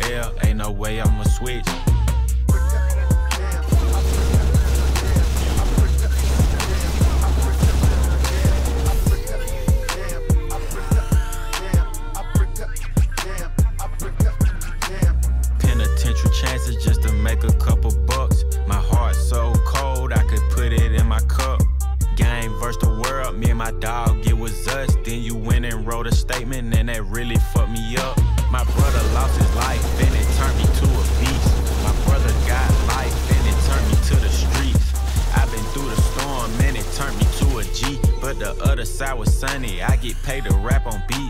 jail, ain't no way I'ma switch. Penitentiary chances just to make a couple bucks. My heart so cold, I could put it in my cup. Game versus the world, me and my dog, it was us. Then you went and wrote a statement, and that really fucked me up. My brother lost his life, and it turned me to a beast. My brother got life, and it turned me to the streets. I've been through the storm, and it turned me to a G. But the other side was sunny, I get paid to rap on beat.